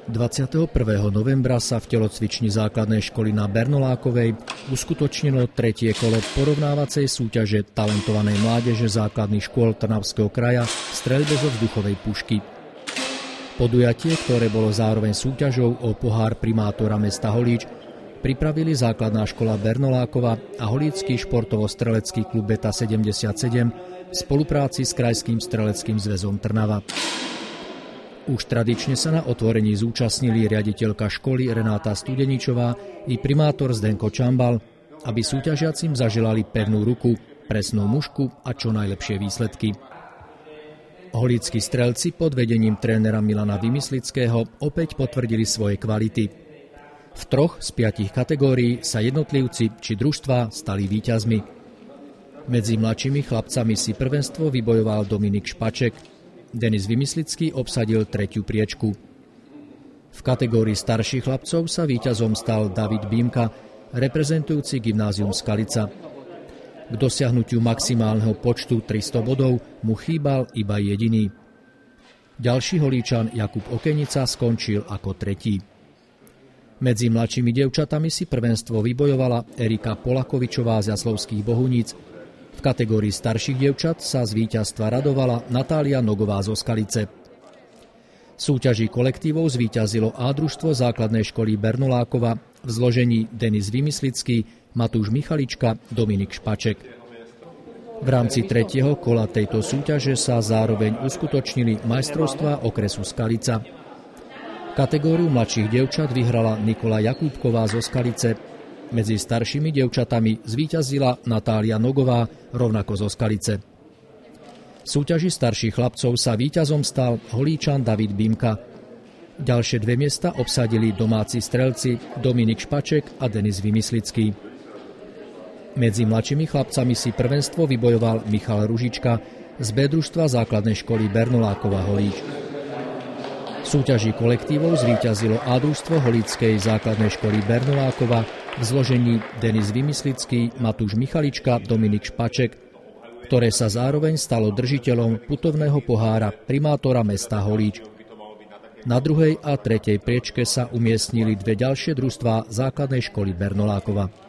21. novembra sa v telocvični základnej školy na Bernolákovej uskutočnilo tretie kolo porovnávacej súťaže talentovanej mládeže základných škôl Trnavského kraja v streľbe zo vzduchovej pušky. Podujatie, ktoré bolo zároveň súťažou o pohár primátora mesta Holíč, pripravili základná škola Bernolákova a Holícky športovo-strelecký klub Beta 77 v spolupráci s Krajským streleckým zväzom Trnava. Už tradične sa na otvorení zúčastnili riaditeľka školy Renáta Studeničová i primátor Zdenko Čambal, aby súťažiacim zaželali pevnú ruku, presnú mušku a čo najlepšie výsledky. Holícky strelci pod vedením trénera Milana Vymyslického opäť potvrdili svoje kvality. V 3 z 5 kategórií sa jednotlivci či družstvá stali víťazmi. Medzi mladšími chlapcami si prvenstvo vybojoval Dominik Špaček. Denis Vymyslický obsadil 3. priečku. V kategórii starších chlapcov sa víťazom stal David Bímka, reprezentujúci gymnázium Skalica. K dosiahnutiu maximálneho počtu 300 bodov mu chýbal iba jediný. Ďalší Holíčan Jakub Okenica skončil ako 3. Medzi mladšími dievčatami si prvenstvo vybojovala Erika Polakovičová z Jaslovských Bohuníc. V kategórii starších dievčat sa z víťazstva radovala Natália Nogová zo Skalice. V súťaži kolektívov zvíťazilo A družstvo základnej školy Bernolákova v zložení Denis Vymyslický, Matúš Michalička, Dominik Špaček. V rámci 3. kola tejto súťaže sa zároveň uskutočnili majstrovstvá okresu Skalica. Kategóriu mladších dievčat vyhrala Nikola Jakúbková zo Skalice. Medzi staršími dievčatami zvíťazila Natália Nogová, rovnako zo Skalice. V súťaži starších chlapcov sa víťazom stal Holíčan David Bímka. Ďalšie 2 miesta obsadili domáci strelci Dominik Špaček a Denis Vymyslický. Medzi mladšími chlapcami si prvenstvo vybojoval Michal Ružička z B družstva základnej školy Bernolákova Holíč. V súťaži kolektívov zvíťazilo A družstvo Holíckej základnej školy Bernolákova v zložení Denis Vymyslický, Matúš Michalička, Dominik Špaček, ktoré sa zároveň stalo držiteľom putovného pohára primátora mesta Holíč. Na 2. a 3. priečke sa umiestnili 2 ďalšie družstvá základnej školy Bernolákova.